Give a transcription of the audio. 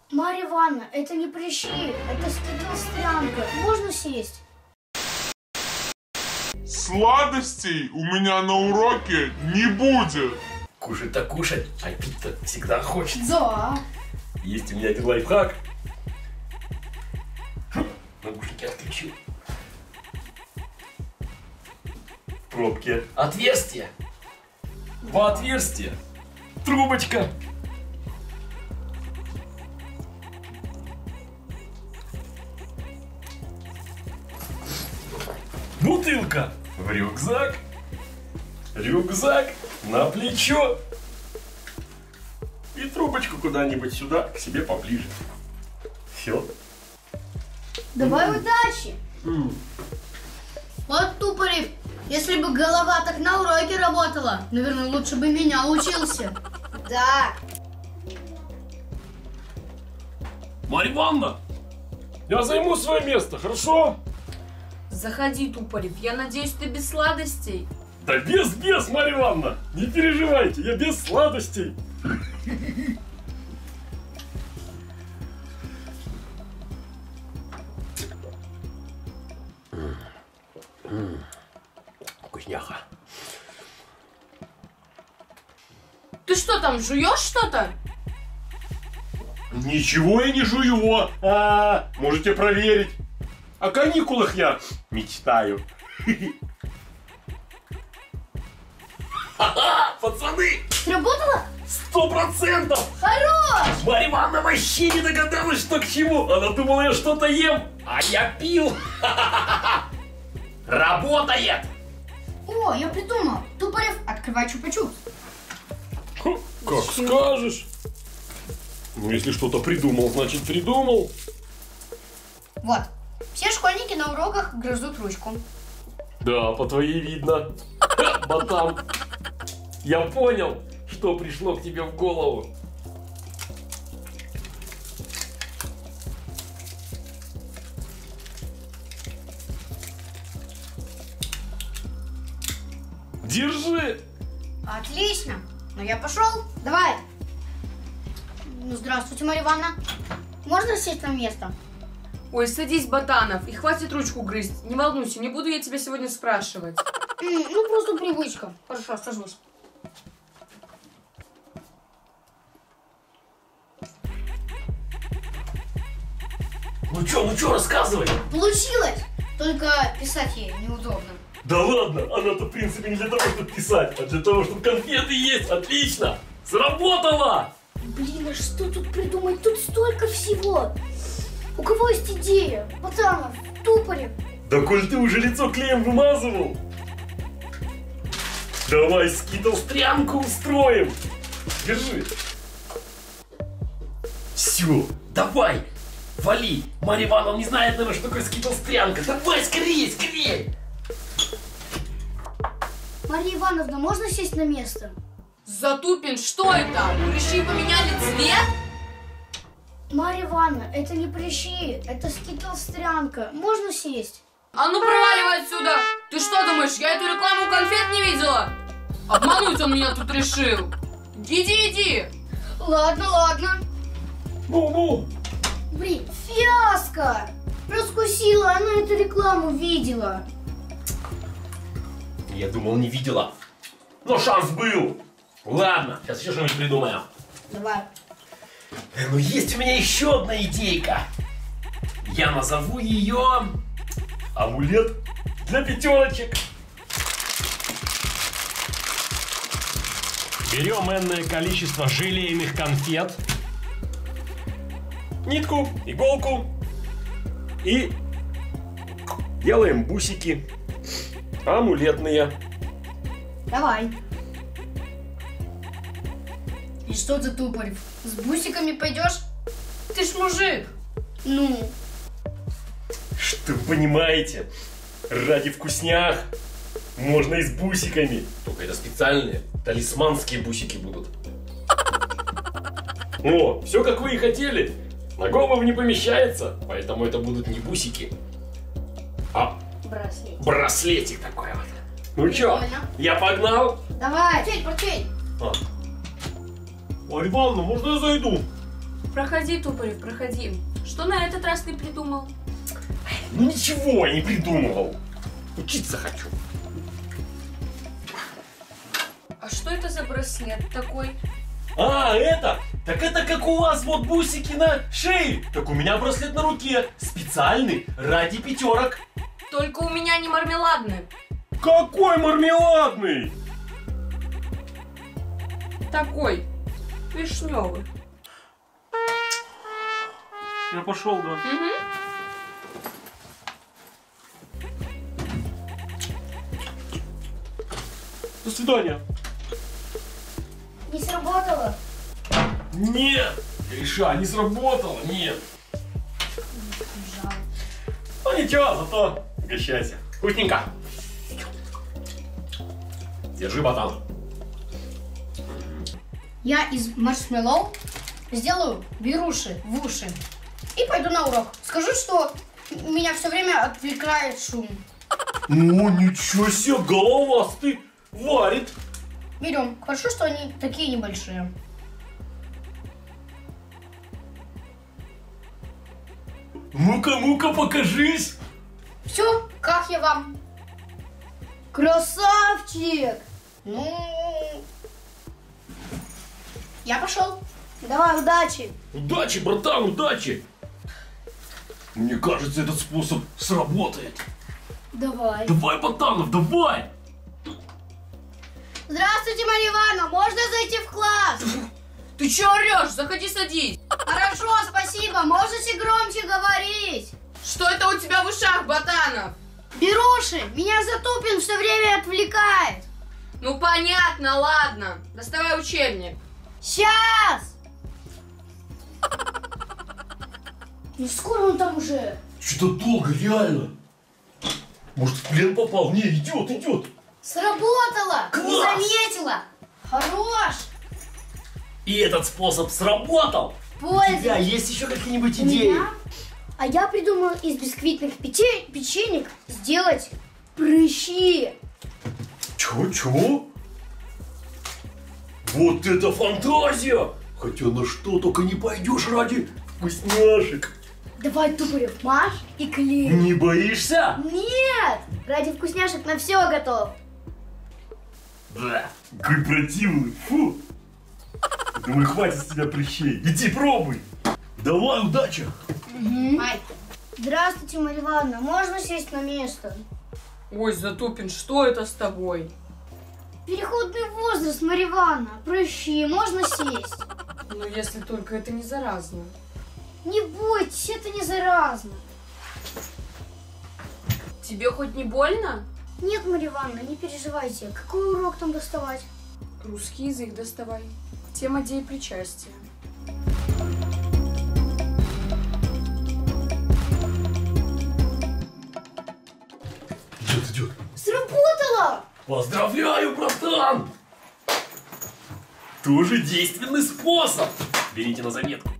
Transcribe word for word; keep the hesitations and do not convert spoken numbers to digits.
Марья Ивановна, это не прыщи, это скитлстрянка. Можно сесть? Сладостей у меня на уроке не будет. Кушать-то кушать, а пить-то всегда хочется. Да. Есть у меня один лайфхак. Наушники отключу. В пробке отверстие. Два отверстия. Трубочка. Бутылка в рюкзак. Рюкзак на плечо. И трубочку куда-нибудь сюда, к себе поближе. Все. Давай удачи. Mm. Вот Тупорев, если бы голова так на уроке работала, наверное, лучше бы меня учился. Да. Марья Ивановна, я займу свое место, хорошо? Заходи, Тупорев, я надеюсь, ты без сладостей. Да без, без, Марья Ивановна, не переживайте, я без сладостей. Вкусняха. Ты что там, жуешь что-то? Ничего я не жую, а, можете проверить. О каникулах я мечтаю. Ха-ха, пацаны! Сработало? Сто процентов! Хорош! Марья Ивановна вообще не догадалась, что к чему. Она думала, я что-то ем, а я пил. Работает! О, я придумал. Тупорев, открывай чупа-чупс. Как скажешь. Ну, если что-то придумал, значит придумал. Вот. Все школьники на уроках грызут ручку. Да, по твоей видно. Ботан. Я понял, что пришло к тебе в голову. Держи. Отлично. Ну я пошел. Давай. Ну, здравствуйте, Марья Ивановна. Можно сесть на место? Ой, садись, Ботанов, и хватит ручку грызть. Не волнуйся, не буду я тебя сегодня спрашивать. Ну, просто привычка. Хорошо, сажусь. Ну чё, ну чё, рассказывай. Получилось. Только писать ей неудобно. Да ладно, она-то в принципе не для того, чтобы писать, а для того, чтобы конфеты есть. Отлично! Сработало! Блин, а что тут придумать? Тут столько всего. У кого есть идея? Ботанов, Тупорев. Да коль ты уже лицо клеем вымазывал, давай скитлстрянку устроим. Держи. Все, давай, вали. Марья Ивановна не знает, наверное, что такое скитлстрянка. Давай, скорее, скорее. Марья Ивановна, можно сесть на место? Затупин, что это? Прыщи поменяли цвет? Марья Ивановна, это не прыщи, это скитлстрянка. Можно сесть? А ну проваливай отсюда! Ты что думаешь, я эту рекламу конфет не видела? Обмануть он меня тут решил. Иди, иди. Ладно, ладно. Ну-ну. Блин, фиаско! Раскусила, она эту рекламу видела. Я думал, не видела. Но шанс был. Ладно, сейчас еще что-нибудь придумаем. Давай. Но есть у меня еще одна идейка. Я назову ее амулет для пятерочек. Берем энное количество желейных конфет, нитку, иголку и делаем бусики амулетные. Давай. И что ты, Тупорев, с бусиками пойдешь? Ты ж мужик. Ну? Что вы понимаете? Ради вкуснях можно и с бусиками. Только это специальные талисманские бусики будут. О, все как вы и хотели. На голову не помещается, поэтому это будут не бусики, а Браслет. браслетик такой вот. Ну чё, Прикольно. я погнал? Давай, портфель, портфель. А. Марья Ивановна, можно я зайду? Проходи, Тупорев, проходи. Что на этот раз ты придумал? Ну ничего я не придумывал. Учиться хочу. А что это за браслет такой? А, это? Так это как у вас вот бусики на шее. Так у меня браслет на руке. Специальный, ради пятерок. Только у меня не мармеладный. Какой мармеладный? Такой, вишневый. Я пошел, да. Угу. До свидания. Не сработало. Нет, Гриша, не сработало, нет. Жаль. Ну ничего, зато угощайся. Вкусненько. Держи, ботан. Я из маршмеллоу сделаю беруши в уши и пойду на урок. Скажу, что меня все время отвлекает шум. Ну, ничего себе, головастый варит. Берем. Хорошо, что они такие небольшие. Ну-ка, ну-ка, покажись. Все, как я вам? Красавчик! Ну, я пошел. Давай, удачи. Удачи, братан, удачи. Мне кажется, этот способ сработает. Давай. Давай, Ботанов, давай. Здравствуйте, Марья Ивановна. Можно зайти в класс? Ты че орешь? Заходи, садись. Хорошо, спасибо. Можете громче говорить. Что это у тебя в ушах, Ботанов? Беруши, меня Затупин все время отвлекает. Ну понятно, ладно. Доставай учебник. Сейчас. Ну скоро он там уже? Что-то долго, реально. Может, в плен попал? Не, идет, идет. Сработало. Класс! Не заметила. Хорош. И этот способ сработал. У тебя Пользуюсь. есть еще какие-нибудь У идеи? меня? А я придумал из бисквитных пече- печенек сделать прыщи. Чего-чего? Вот это фантазия! Хотя на что только не пойдешь ради вкусняшек. Давай, Тупорев, маш и клей. Не боишься? Нет, ради вкусняшек на все готов. Да. Какой противный. Фу. Думаю, хватит с тебя прыщей. Иди пробуй. Давай, удачи. Ай. Здравствуйте, Марья Ивановна. Можно сесть на место? Ой, Затупин, что это с тобой? Переходный возраст, Марья Ивановна. Прыщи, можно сесть? Ну, если только это не заразно. Не бойтесь, это не заразно. Тебе хоть не больно? Нет, Марья Ивановна, не переживайте. Какой урок там доставать? Русский язык доставай. Тема деепричастия. Идет, идет. Сработало! Поздравляю, братан! Тоже действенный способ. Берите на заметку.